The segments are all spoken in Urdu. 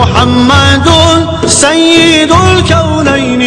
محمد سید الکونین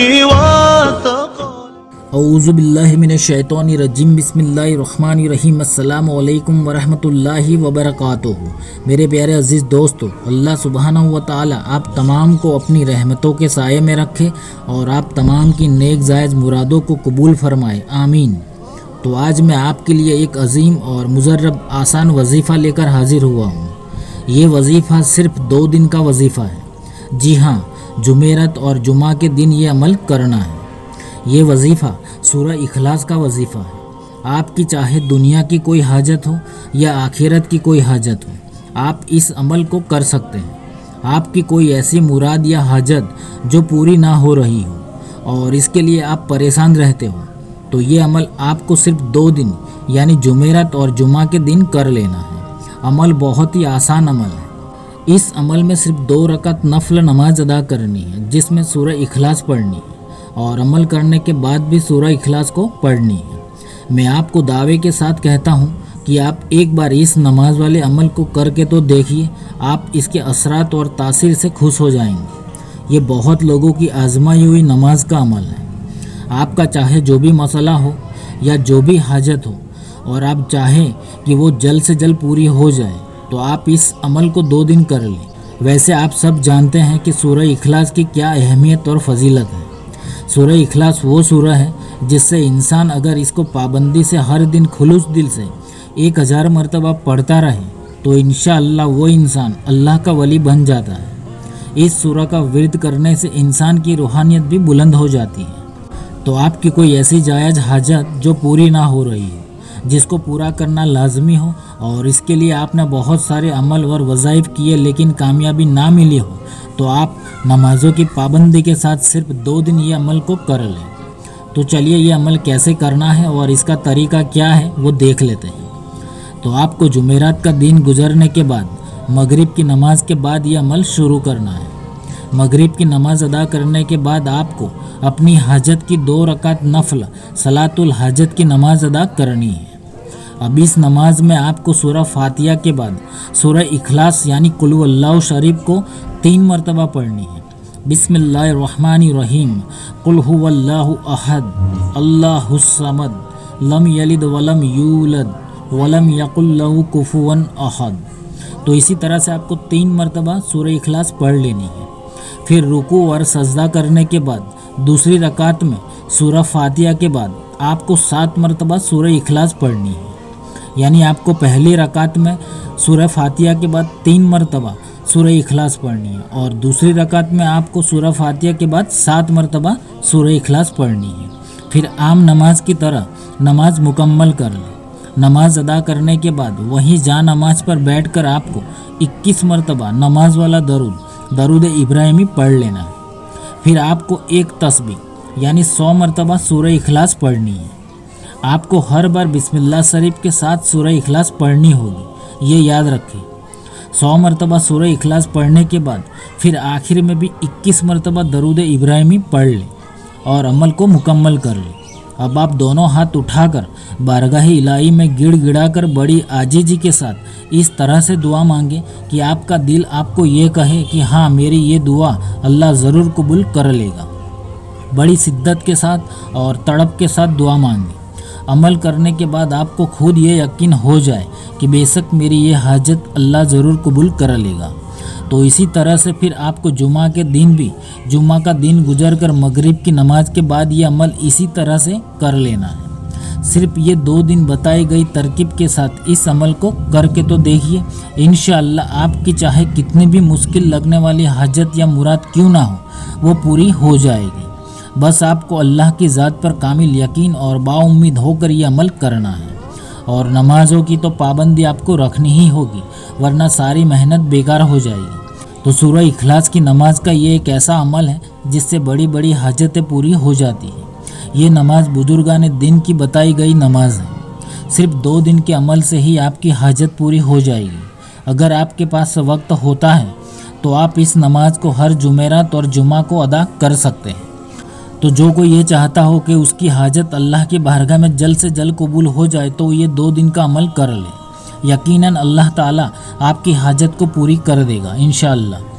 والثقلین۔ اعوذ باللہ من الشیطان الرجیم، بسم اللہ الرحمن الرحیم۔ السلام علیکم ورحمۃ اللہ وبرکاتہ۔ میرے پیارے عزیز دوستو، اللہ سبحانہ و تعالی آپ تمام کو اپنی رحمتوں کے سائے میں رکھے اور آپ تمام کی نیک جائز مرادوں کو قبول فرمائے، آمین۔ تو آج میں آپ کے لیے ایک عظیم اور مجرب آسان وظیفہ لے کر حاضر ہوا ہوں۔ یہ وظیفہ صرف 2 دن کا وظیفہ ہے۔ جی ہاں، جمعرات اور جمعہ کے دن یہ عمل کرنا ہے۔ یہ وظیفہ سورہ اخلاص کا وظیفہ ہے۔ آپ کی چاہے دنیا کی کوئی حاجت ہو یا آخرت کی کوئی حاجت ہو، آپ اس عمل کو کر سکتے ہیں۔ آپ کی کوئی ایسی مراد یا حاجت جو پوری نہ ہو رہی ہو اور اس کے لیے آپ پریشان رہتے ہو، تو یہ عمل آپ کو صرف 2 دن یعنی جمعرات اور جمعہ کے دن کر لینا ہے۔ عمل بہت ہی آسان عمل ہے۔ اس عمل میں صرف 2 رکعت نفل نماز ادا کرنی ہے، جس میں سورہ اخلاص پڑھنی ہے اور عمل کرنے کے بعد بھی سورہ اخلاص کو پڑھنی ہے۔ میں آپ کو دعوے کے ساتھ کہتا ہوں کہ آپ ایک بار اس نماز والے عمل کو کر کے تو دیکھیے، آپ اس کے اثرات اور تاثیر سے خوش ہو جائیں گے۔ یہ بہت لوگوں کی آزمائی ہوئی نماز کا عمل ہے۔ آپ کا چاہے جو بھی مسئلہ ہو یا جو بھی حاجت ہو اور آپ چاہیں کہ وہ جلد سے جلد پوری ہو جائے، تو آپ اس عمل کو 2 دن کر لیں۔ ویسے آپ سب جانتے ہیں کہ سورہ اخلاص کی کیا اہمیت اور فضیلت ہے۔ سورہ اخلاص وہ سورہ ہے جس سے انسان اگر اس کو پابندی سے ہر دن خلوص دل سے 1000 مرتبہ پڑھتا رہے تو انشاءاللہ وہ انسان اللہ کا ولی بن جاتا ہے۔ اس سورہ کا ورد کرنے سے انسان کی روحانیت بھی بلند ہو جاتی ہے۔ تو آپ کی کوئی ایسی جائز حاجت جو پوری نہ ہو رہی ہے، جس کو پورا کرنا لازمی ہو اور اس کے لیے آپ نے بہت سارے عمل اور وظائف کیے لیکن کامیابی نہ ملی ہو، تو آپ نمازوں کی پابندی کے ساتھ صرف 2 دن یہ عمل کو کر لیں۔ تو چلیے یہ عمل کیسے کرنا ہے اور اس کا طریقہ کیا ہے وہ دیکھ لیتے ہیں۔ تو آپ کو جمعرات کا دن گزرنے کے بعد مغرب کی نماز کے بعد یہ عمل شروع کرنا ہے۔ مغرب کی نماز ادا کرنے کے بعد آپ کو اپنی حاجت کی 2 رکعت نفل صلاۃ الحاجت کی نماز ادا کرنی ہے۔ اب اس نماز میں آپ کو سورہ فاتحہ کے بعد سورہ اخلاص یعنی قل هو اللہ شریف کو 3 مرتبہ پڑھنی ہے۔ بسم اللہ الرحمن الرحیم، قل هو اللہ احد اللہ الصمد لم یلد ولم یولد ولم یکن لہ کفوا احد۔ تو اسی طرح سے آپ کو 3 مرتبہ سورہ اخلاص پڑھ لینی ہے۔ پھر رکوع اور سجدہ کرنے کے بعد دوسری رکعت میں سورہ فاتحہ کے بعد آپ کو 7 مرتبہ سورہ اخلاص پڑھنی ہے۔ یعنی آپ کو پہلی رکعت میں سورہ فاتحہ کے بعد 3 مرتبہ سورہ اخلاص پڑھنی ہے اور دوسری رکعت میں آپ کو سورہ فاتحہ کے بعد 7 مرتبہ سورہ اخلاص پڑھنی ہے۔ پھر عام نماز کی طرح نماز مکمل کر لیں۔ نماز ادا کرنے کے بعد وہیں جا نماز پر بیٹھ کر آپ کو 21 مرتبہ نماز والا درود ابراہیمی پڑھ لینا ہے۔ پھر آپ کو ایک تسبیح یعنی 100 مرتبہ سورہ اخلاص پڑھنی ہے۔ آپ کو ہر بار بسم اللہ شریف کے ساتھ سورہ اخلاص پڑھنی ہوگی، یہ یاد رکھیں۔ 100 مرتبہ سورہ اخلاص پڑھنے کے بعد پھر آخر میں بھی 21 مرتبہ درود ابراہیمی پڑھ لیں اور عمل کو مکمل کر لیں۔ اب آپ دونوں ہاتھ اٹھا کر بارگاہ الہی میں گڑ گڑا کر بڑی عاجزی کے ساتھ اس طرح سے دعا مانگیں کہ آپ کا دل آپ کو یہ کہے کہ ہاں میری یہ دعا اللہ ضرور قبول کر لے گا۔ بڑی شدت کے ساتھ اور تڑپ کے ساتھ دعا مانگیں۔ عمل کرنے کے بعد آپ کو خود یہ یقین ہو جائے کہ بے شک میری یہ حاجت اللہ ضرور قبول کر لے گا۔ تو اسی طرح سے پھر آپ کو جمعہ کے دن بھی جمعہ کا دن گزر کر مغرب کی نماز کے بعد یہ عمل اسی طرح سے کر لینا ہے۔ صرف یہ 2 دن بتائی گئی ترکیب کے ساتھ اس عمل کو کر کے تو دیکھیے، انشاءاللہ آپ کی چاہے کتنی بھی مشکل لگنے والی حاجت یا مراد کیوں نہ ہو وہ پوری ہو جائے گی۔ بس آپ کو اللہ کی ذات پر کامل یقین اور با امید ہو کر یہ عمل کرنا ہے۔ اور نمازوں کی تو پابندی آپ کو رکھنی ہی ہوگی، ورنہ ساری محنت بیکار ہو جائے گی۔ تو سورہ اخلاص کی نماز کا یہ ایک ایسا عمل ہے جس سے بڑی بڑی حاجتیں پوری ہو جاتی ہیں۔ یہ نماز بزرگان دین کی بتائی گئی نماز ہے۔ صرف 2 دن کے عمل سے ہی آپ کی حاجت پوری ہو جائے گی۔ اگر آپ کے پاس وقت ہوتا ہے تو آپ اس نماز کو ہر جمعرات اور جمعہ کو ادا کر سکتے ہیں۔ تو جو کوئی یہ چاہتا ہو کہ اس کی حاجت اللہ کی بارگاہ میں جلد سے جلد قبول ہو جائے تو یہ 2 دن کا عمل کر لے، یقیناً اللہ تعالیٰ آپ کی حاجت کو پوری کر دے گا انشاءاللہ۔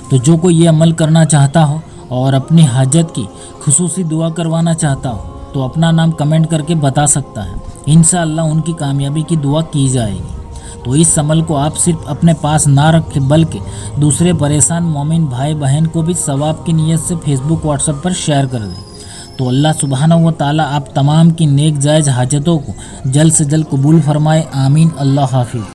تو جو کوئی یہ عمل کرنا چاہتا ہو اور اپنی حاجت کی خصوصی دعا کروانا چاہتا ہو تو اپنا نام کمنٹ کر کے بتا سکتا ہے، انشاءاللہ ان کی کامیابی کی دعا کی جائے گی۔ تو اس عمل کو آپ صرف اپنے پاس نہ رکھیں بلکہ دوسرے پریشان مومن بھائی بہن کو بھی ثواب کی نیت سے Facebook WhatsApp share شیئر کر دیں۔ تو اللہ سبحانہ و تعالیٰ آپ تمام کی نیک جائز حاجتوں کو جلد سے جلد قبول فرمائے، آمین۔ اللہ حافظ۔